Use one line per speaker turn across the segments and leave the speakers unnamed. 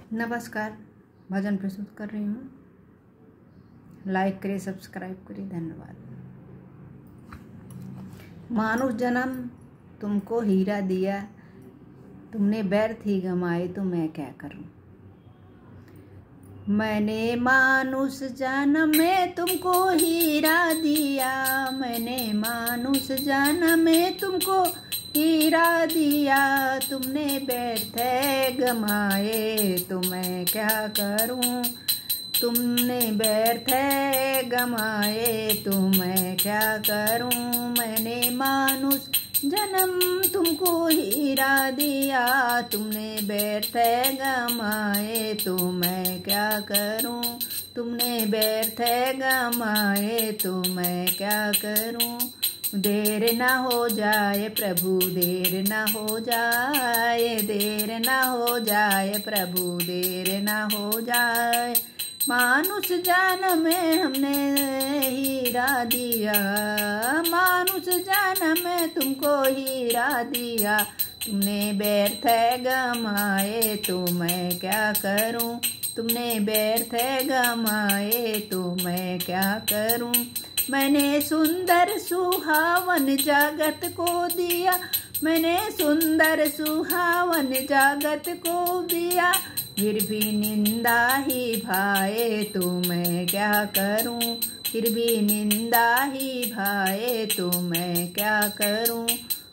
नमस्कार, भजन प्रस्तुत कर रही हूँ। लाइक करें, सब्सक्राइब करें, धन्यवाद। मानुष जन्म तुमको हीरा दिया, तुमने व्यर्थ ही गंवाए तो मैं क्या करूँ। मैंने मानुष जन्म में तुमको हीरा दिया, मैंने मानुष जन्म में तुमको हीरा दिया, तुमने व्यर्थ गमाए तो मैं क्या करूं। तुमने व्यर्थ गमाए तो मैं क्या करूं। मैंने मानुष जन्म तुमको हीरा दिया, तुमने व्यर्थ गमाए तो मैं क्या करूं। तुमने व्यर्थ गमाए तो मैं क्या करूं। देर न हो जाए प्रभु, देर न हो जाए, देर न हो जाए प्रभु, देर न हो जाए। मानुष जन्म में हमने हीरा दिया, मानुष जन्म में तुमको हीरा दिया, तुमने व्यर्थ गमाए तो मैं क्या करूं। तुमने व्यर्थ गमाए तो मैं क्या करूं। मैंने सुंदर सुहावन जगत को दिया, मैंने सुंदर सुहावन जगत को दिया, फिर भी निंदा ही भाए तो मैं क्या करूं। फिर भी निंदा ही भाए तो मैं क्या करूं।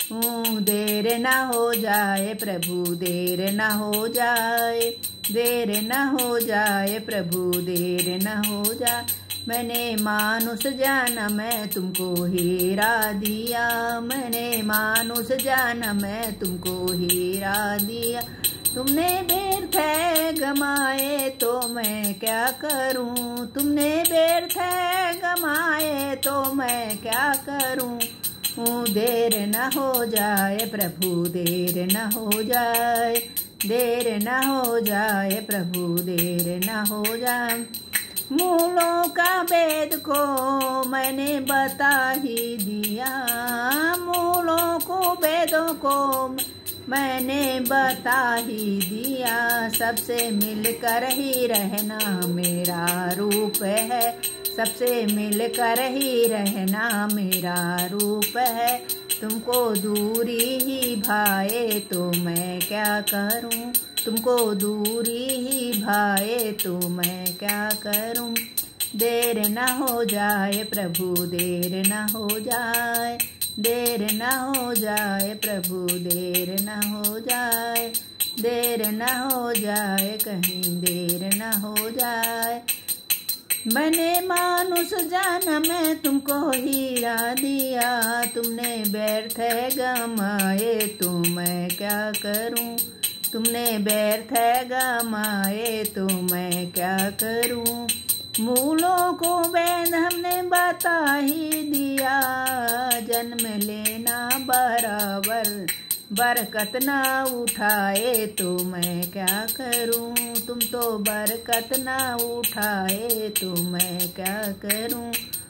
देर न हो जाए प्रभु, देर न हो जाए, देर न हो जाए प्रभु, देर न हो जाए। मैंने मानुष जन्म में तुमको हीरा दिया, मैंने मानुष जन्म में तुमको हीरा दिया, तुमने व्यर्थ गमाए तो मैं क्या करूं। तुमने व्यर्थ गमाए तो मैं क्या करूं। देर न हो जाए प्रभु, देर न हो जाए, देर न हो जाए प्रभु, देर न हो जाए। मूलों का वेद को मैंने बता ही दिया, मूलों को वेदों को मैंने बता ही दिया, सबसे मिलकर ही रहना मेरा रूप है, सबसे मिलकर ही रहना मेरा रूप है। तुमको दूरी ही भाए तो मैं क्या करूं। तुमको दूरी ही भाए तो मैं क्या करूं। देर न हो जाए प्रभु, देर न हो जाए, देर न हो जाए प्रभु, देर न हो जाए, देर न हो जाए, कहीं देर न हो जाए। मैंने मानुष जन्म में तुमको हीरा दिया, तुमने व्यर्थ गमाए तो मैं क्या करूं। तुमने व्यर्थ गमाए तो मैं क्या करूं। मूलों को वेद हमने बता ही दिया, जन्म लेना बराबर बरकत ना उठाए तो मैं क्या करूं। तुम तो बरकत ना उठाए तो मैं क्या करूं।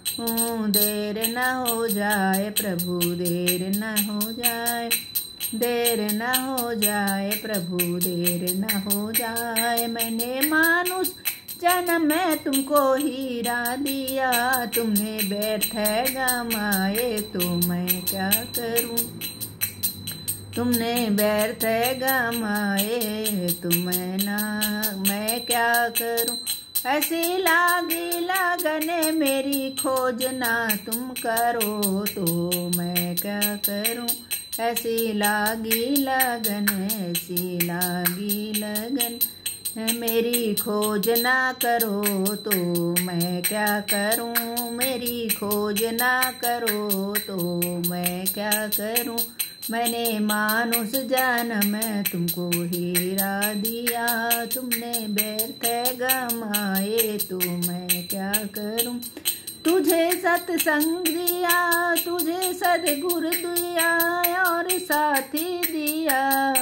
देर न हो जाए प्रभु, देर न हो जाए, देर न हो जाए प्रभु, देर न हो जाए। मैंने मानुष जन्म में तुमको हीरा दिया, तुमने व्यर्थ गमाए तो मैं क्या करूं। तुमने व्यर्थ गमाए तो मैं क्या करूं। ऐसी लागी लगन मेरी खोज ना तुम करो तो मैं क्या करूं। ऐसी लागी लगन, ऐसी लागी लगन मेरी खोज ना करो तो मैं क्या करूं। मेरी खोज ना करो तो मैं क्या करूं। मैंने मानुष जन्म में तुमको हीरा दिया, तुमने व्यर्थ गमाए तो मैं क्या करूं। तुझे सत्संग दिया, तुझे सद्गुरु दिया और साथी दिया,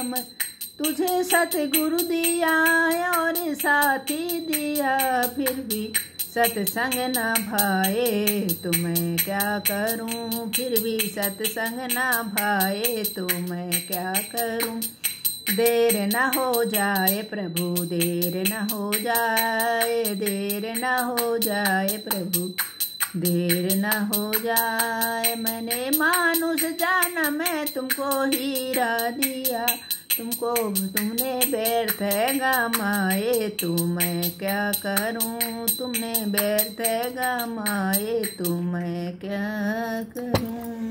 तुझे सतगुरु दिया और साथी दिया, फिर भी सत्संग न भाए तो मैं क्या करूं। फिर भी सत्संग न भाए तो मैं क्या करूं। देर न हो जाए प्रभु, देर न हो जाए, देर न हो जाए प्रभु, देर न हो जाए। मैंने मानुष जाना मैं तुमको हीरा दिया, तुमने व्यर्थ गमाए तो मैं क्या करूं, तुमने व्यर्थ गमाए तो मैं क्या करूं।